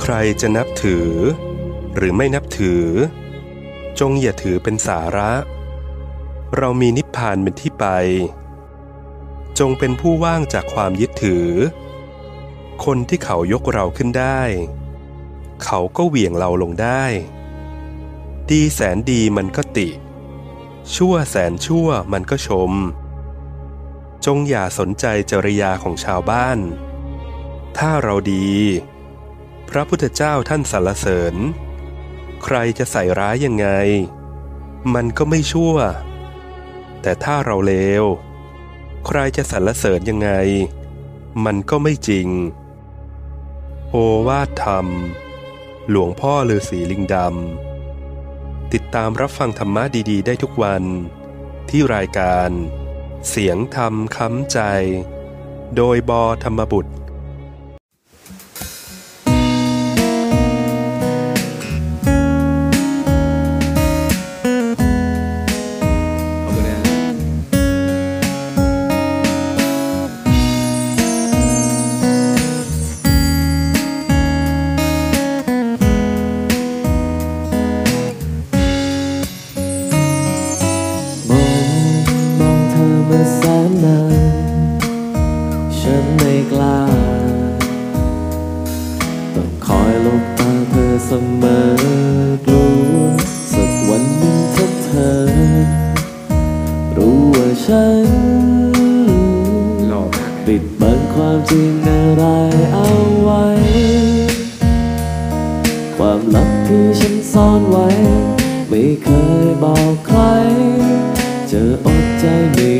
ใครจะนับถือหรือไม่นับถือจงอย่าถือเป็นสาระเรามีนิพพานเป็นที่ไปจงเป็นผู้ว่างจากความยึดถือคนที่เขายกเราขึ้นได้เขาก็เหวี่ยงเราลงได้ดีแสนดีมันก็ติชั่วแสนชั่วมันก็ชมจงอย่าสนใจจริยาของชาวบ้านถ้าเราดีพระพุทธเจ้าท่านสรรเสริญใครจะใส่ร้ายยังไงมันก็ไม่ชั่วแต่ถ้าเราเลวใครจะสรรเสริญยังไงมันก็ไม่จริงโอวาทธรรมหลวงพ่อฤาษีลิงดำติดตามรับฟังธรรมะดีๆได้ทุกวันที่รายการเสียงธรรมค้ำใจโดยบธรรมบุตรฉันไม่กล้าต้องคอยหลบตาเธอเสมอกลัวสักวันหนึ่งถ้าเธอรู้ว่าฉันปิดบังความจริงอะไรเอาไว้ความลับที่ฉันซ่อนไว้ไม่เคยบอกใครจะอดใจไม่